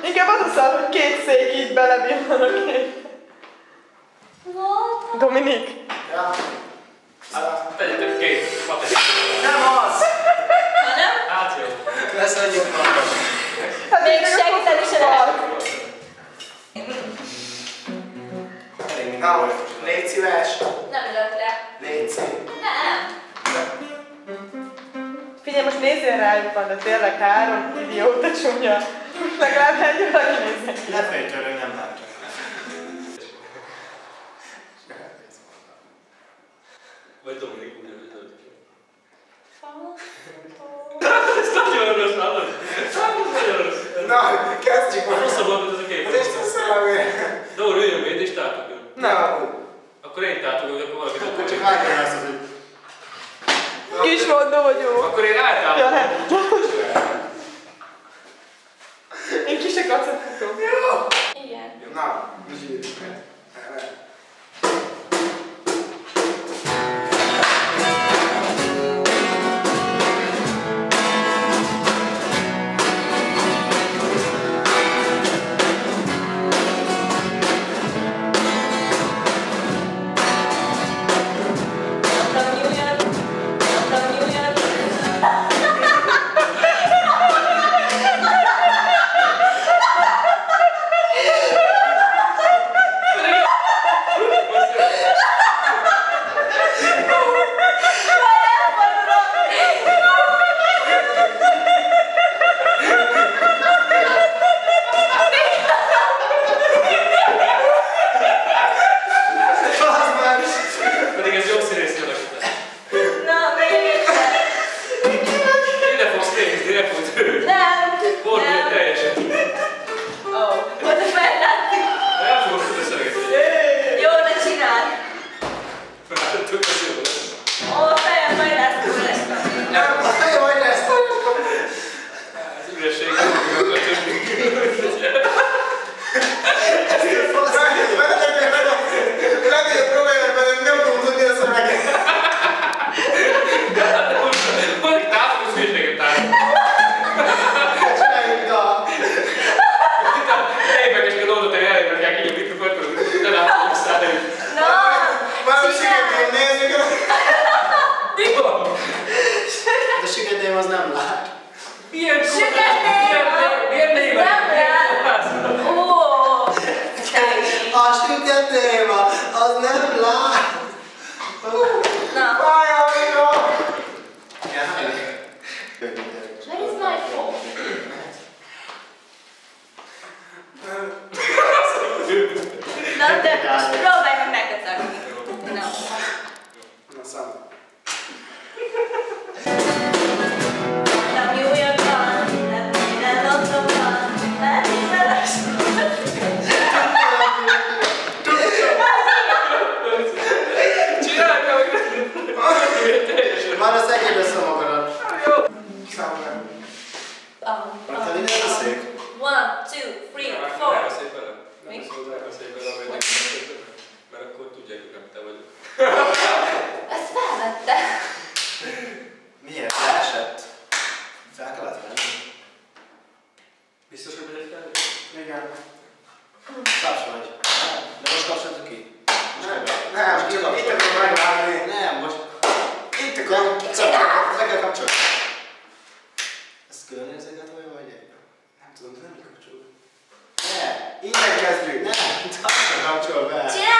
Inkább az a szar, hogy két szék így belebillan a képbe. Dominik? Ja. Tegyetek két patetit. Nem az! Hanem? Hát jó. Lesz annyit magas. Hát Még segíteni se lehet. Na, légy szíves. Nem ülök le. Légy szíves. Nem. Figyelj, most nézzél rájuk van, de tényleg 3 idióta csúnya. Most legalább egy valaki nézzél. Ne fejtől, hogy nem látja. Vagy Dominik úgy előtt. Ez nagyon rossz, hallod? Nagyon rossz. Na, kezdjük már. Rosszabb volt, mint ez a kép. Most ezt teszem én. Dóra, üljön még, és tátogjon. Nem. Akkor én tátogok, akkor valaki Akkor dobja. csak vágja azt, hogy... Kis mondom, hogy jó. Akkor én Ja, általában. hát. Én ki se kacaghatom. Jó! Igen. Na, zsírjuk meg. Pedig ez jó színész kialakítás. Na, még egyszer. Ide fogsz nézni, ide fogsz tőle. Nem. Fordulj teljesen. Ó, hogy a fellátszik. El fogok tudni szeretni. Jó, de csinálj. Tök az jó lesz. Ó, a fejem majd lesz lesz. Nem, hajj, majd lesz. Az üresség nem fogjuk a többi. Legnagyobb probléma, mert nem tudom tudni a szöveget. Valaki távol hülyeséget távol. Csináljuk a... Itt a helyekes kell oldani, hogy elérják így a mikrofont, de nem fogok szállni. Na, Már csinálj. sikerül nézzük. Mi van? De sikerül az nem lát. Milyen kurva? Süket Milyen néven? Nem lát. Ó, A süket téma, az nem lát. na. Fájolja! Where is my phone? Na, de most próbálj meg megkacagni. Na. Na, szám. Nem jó jön van, nem minden otthon van, mert mindenes. Csinálj meg! Teljesen. Már a szegény lesz a magadat. Jó. Számolj. Oh, Te minden a szék? 1, 2, 3, 4. Beszélj vele. Mi? Beszélj vele, vagy nem beszélj vele. Mert akkor tudják, hogy nem te vagy. Ezt felvette. Miért? Leesett? Fel kellett venni? Biztos, hogy megyek fel? Igen. Taps vagy. De most kapcsoltuk ki? Nem, Itt akarom megvárni. Nem, most. Itt akarom. Meg kell kapcsolni. Ez külön érzékelhető vagy egyben? Nem tudom, nem kapcsolod. Ne, innen kezdjük. Nem, kapcsol be. Csinálj